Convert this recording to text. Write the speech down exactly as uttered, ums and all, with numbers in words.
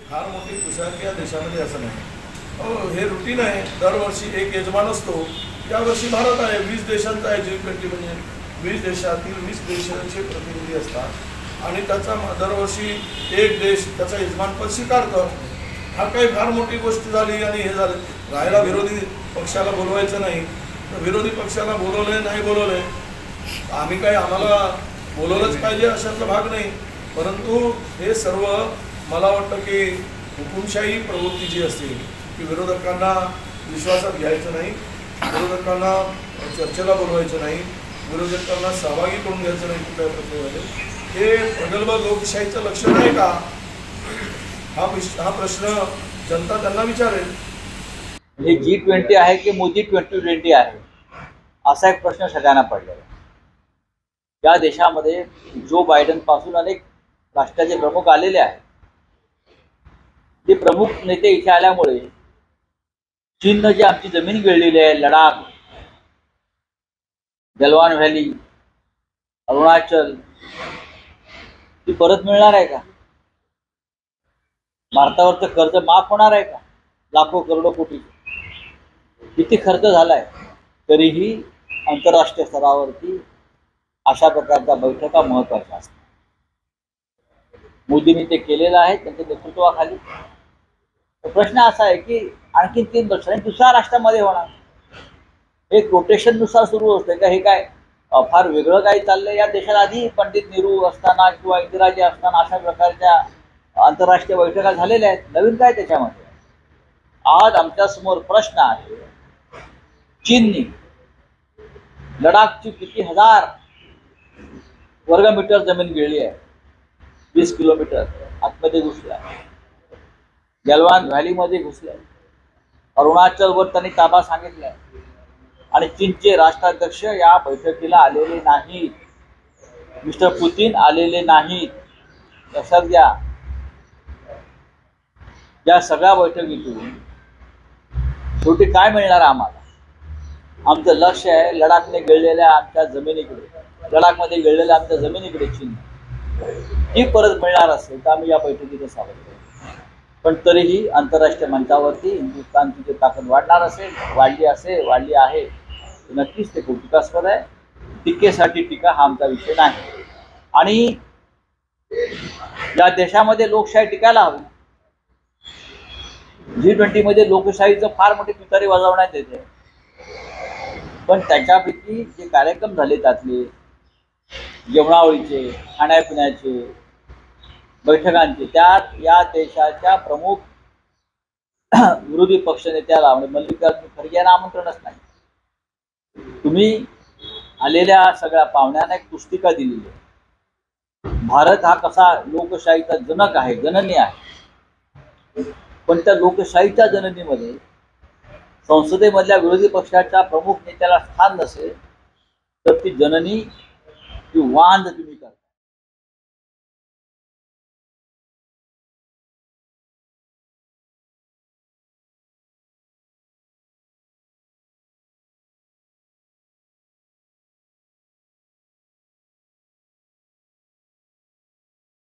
फार मोठी कुशाग्र या देशामध्ये असं नाही. हो, हे रुटीन आहे. दरवर्षी एक यजमान असतो. यावर्षी भारत आहे. वीस देशांचा आहे जी ट्वेंटी, म्हणजे वीस देशातील वीस देशांचे प्रतिनिधी असतात आणि त्याचा दरवर्षी एक देश त्याचा यजमानपद स्वीकारतं. हा काही फार मोठी गोष्ट झाली आणि हे झालं. राहायला विरोधी पक्षाला बोलवायचं नाही, तर विरोधी पक्षाला बोलवलं नाही बोलवलं आम्ही काही आम्हाला बोलवलंच पाहिजे अशातला भाग नाही. परंतु हे सर्व मला वाटतं की हुकुमशाही प्रवृत्ती जी असते की विरोधकांना विश्वासात घ्यायचं नाही, विरोधकांना चर्चेला बोलवायचं नाही, विरोधकांना सहभागी करून घ्यायचं नाही कुठल्या प्रक्रियेमध्ये, हे प्रगल्भ लोकशाहीचं लक्षण आहे का? हा हा प्रश्न जनता त्यांना विचारेल. हे जी ट्वेंटी आहे की मोदी ट्वेंटी ट्वेंटी आहे असा एक प्रश्न सगळ्यांना पडलेला. या देशामध्ये जो बायडन पासून अनेक राष्ट्राचे प्रमुख आलेले आहेत. ते प्रमुख नेते इथे आल्यामुळे चीननं जी आमची जमीन गिळलेली आहे, लडाख, गलवान व्हॅली, अरुणाचल, ती परत मिळणार आहे का? भारतावरचं कर्ज माफ होणार आहे का? लाखो करोडो कोटी किती खर्च झालाय, तरीही आंतरराष्ट्रीय स्तरावरती अशा प्रकारच्या बैठका महत्वाच्या असतात. मोदींनी ते केलेलं आहे त्यांच्या नेतृत्वाखाली. प्रश्न असा आहे की आणखी तीन वर्ष आणि दुसऱ्या राष्ट्रामध्ये होणार. एक रोटेशन नुसार सुरू असते का? हे काय फार वेगळं काही चाललंय? या देशात आधी पंडित नेहरू असताना किंवा इंदिराजी असताना अशा प्रकारच्या आंतरराष्ट्रीय बैठका झालेल्या आहेत. नवीन काय त्याच्यामध्ये? आज आमच्या समोर प्रश्न आहे, चीननी लडाखची किती हजार वर्ग मीटर जमीन गिळली आहे, वीस किलोमीटर आतमध्ये घुसलाय, गलवान व्हॅलीमध्ये घुसलाय, अरुणाचलवर त्यांनी ताबा सांगितलाय आणि चीनचे राष्ट्राध्यक्ष या बैठकीला आलेले नाहीत. मिस्टर पुतीन आलेले नाहीत. लक्षात घ्या, या सगळ्या बैठकीतून शेवटी काय मिळणार आम्हाला? आमचं लक्ष आहे लडाखने गिळलेल्या आमच्या जमिनीकडे, लडाखमध्ये गिळलेल्या आमच्या जमिनीकडे चीन ही परत मिळणार असेल तर आम्ही या बैठकीचं स्वागत करू. पण तरीही आंतरराष्ट्रीय मंचावरती हिंदुस्थानची जी ताकद वाढणार असेल, वाढली असेल, वाढली आहे, नक्कीच ते कौतुकास्पद आहे. टीकेसाठी टीका हा आमचा विषय नाही. आणि या देशामध्ये लोकशाही टिकायला हवी. जी ट्वेंटी मध्ये लोकशाहीचं फार मोठी तुतारी वाजवण्यात येते, पण त्याच्यापैकी जे कार्यक्रम झाले त्यातले जेवणावळीचे, खाण्यापिण्याचे, बैठकांचे, त्यात या देशाच्या प्रमुख विरोधी पक्षनेत्याला म्हणजे मल्लिकार्जुन खरगे यांना आमंत्रणच नाही. तुम्ही आलेल्या सगळ्या पाहुण्यांना एक पुस्तिका दिलेली आहे. भारत हा कसा लोकशाहीचा जनक आहे, जननी आहे, पण त्या लोकशाहीच्या जननीमध्ये संसदेमधल्या विरोधी पक्षाच्या प्रमुख नेत्याला स्थान नसेल तर ती जननी ती वांद तुम्ही